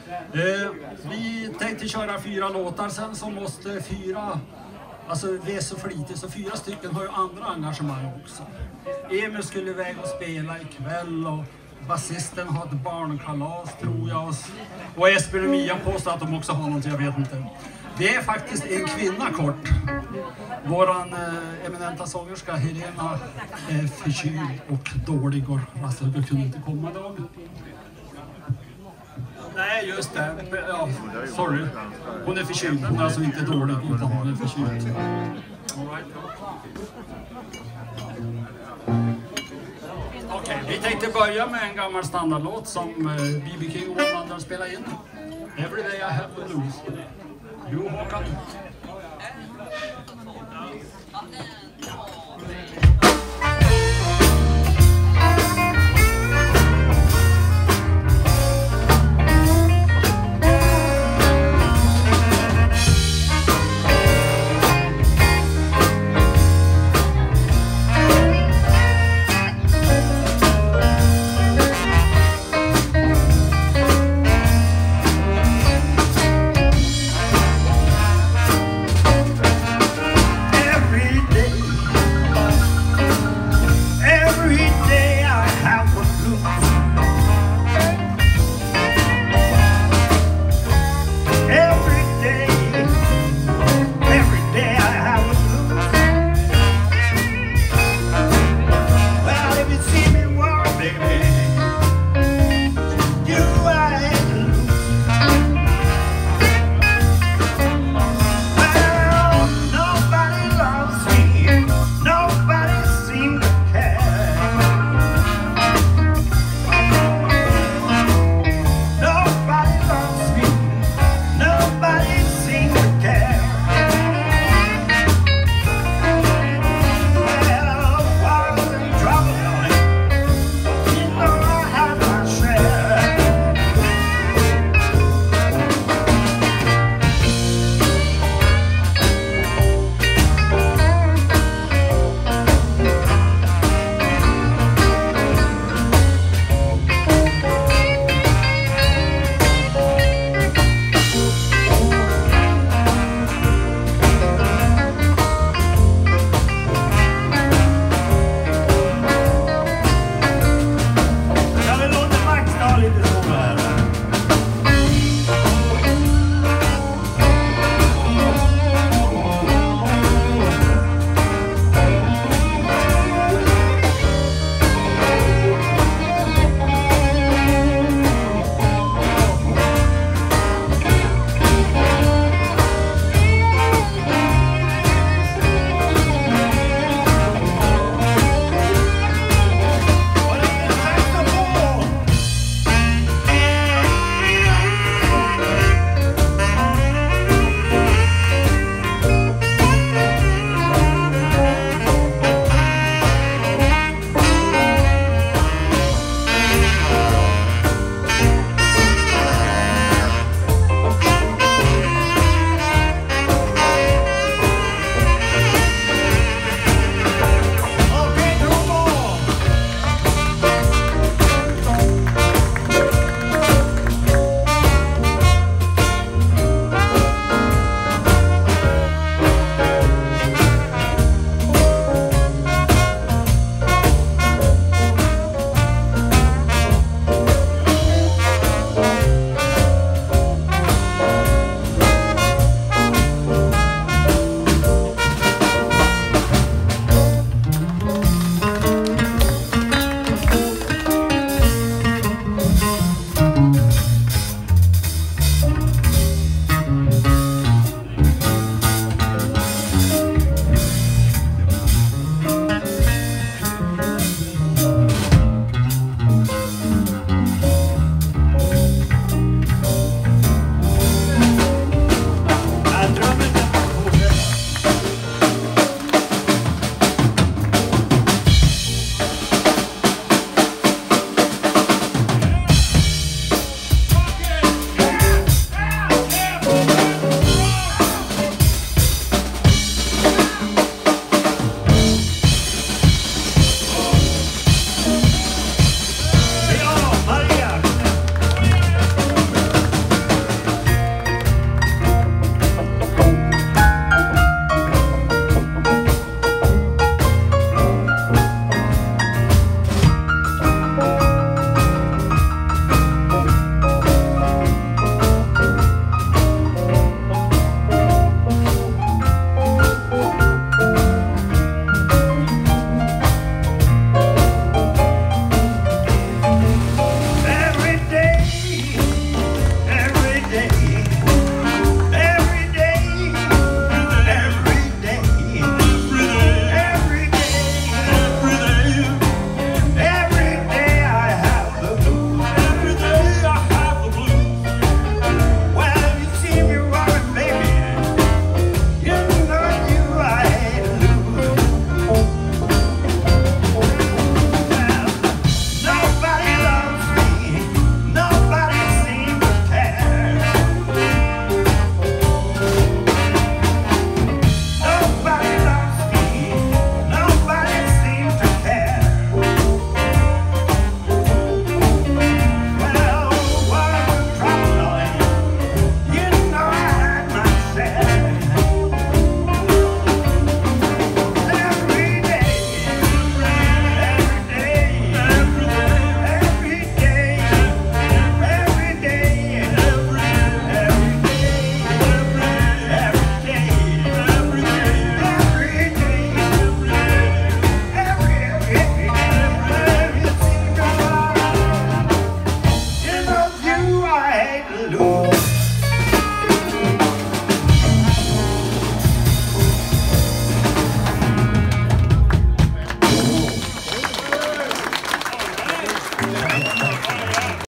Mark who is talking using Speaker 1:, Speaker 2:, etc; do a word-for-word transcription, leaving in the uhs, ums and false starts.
Speaker 1: Eh, vi tänkte köra fyra låtar, sen så måste fyra, alltså vi är så flitigt så fyra stycken har ju andra engagemang också. Emil skulle iväg och spela ikväll och basisten har ett barnkalas tror jag. Och Esbjörn och Mia påstår att de också har något, jag vet inte. Det är faktiskt en kvinna kort. Våran eh, eminenta sångerska Helena är förkyld och dålig och alltså, du kunde inte komma idag. Nej, just det. Ja, sorry. Hon är förkyld. Hon är alltså inte dålig utan hon är förkyld. All right. Okej, okay, vi tänkte börja med en gammal standardlåt som B B King och andra spelar in. Every day I have to lose. Jo, Håkan.